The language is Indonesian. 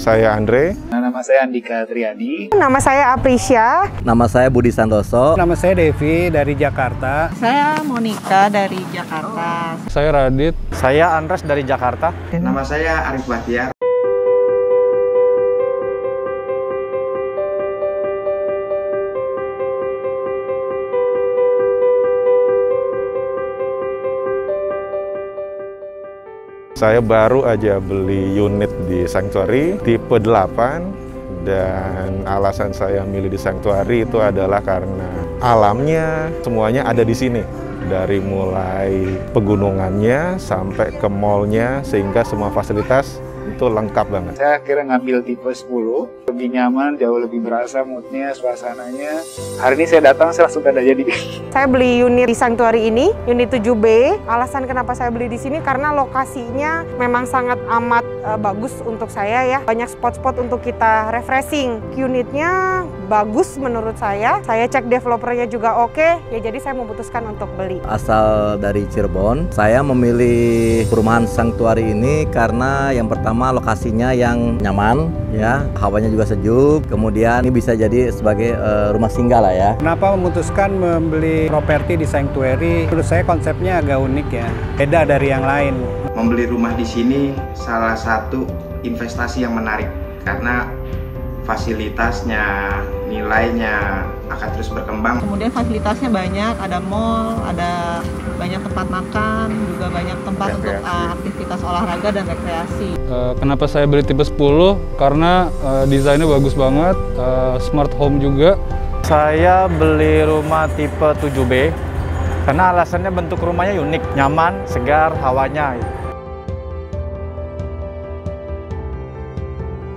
Saya Andre. Nama saya Andika Triadi. Nama saya Aprisya. Nama saya Budi Santoso. Nama saya Devi dari Jakarta. Saya Monica dari Jakarta. Saya Radit. Saya Andres dari Jakarta. Nama saya Arif Bahtiar. Saya baru aja beli unit di Sanctuary tipe 8 dan alasan saya milih di Sanctuary itu adalah karena alamnya semuanya ada di sini. Dari mulai pegunungannya sampai ke mallnya sehingga semua fasilitas itu lengkap banget. Saya akhirnya ngambil tipe 10, lebih nyaman, jauh lebih berasa moodnya, suasananya. Hari ini saya datang, saya langsung ada jadi. Saya beli unit di Sanctuary ini, unit 7B. Alasan kenapa saya beli di sini karena lokasinya memang sangat amat bagus untuk saya ya. Banyak spot-spot untuk kita refreshing. Unitnya bagus menurut saya. Saya cek developernya juga oke, ya jadi saya memutuskan untuk beli. Asal dari Cirebon, saya memilih perumahan Sanctuary ini karena yang pertama lokasinya yang nyaman, ya, hawanya juga sejuk. Kemudian ini bisa jadi sebagai rumah singgah lah ya. Kenapa memutuskan membeli properti di Sanctuary? Menurut saya konsepnya agak unik ya, beda dari yang lain. Membeli rumah di sini salah satu investasi yang menarik karena fasilitasnya, nilainya akan terus berkembang. Kemudian fasilitasnya banyak, ada mall, ada banyak tempat makan, juga banyak tempat untuk aktivitas olahraga dan rekreasi. Kenapa saya beli tipe 10? Karena desainnya bagus banget, smart home juga. Saya beli rumah tipe 7B karena alasannya bentuk rumahnya unik, nyaman, segar, hawanya.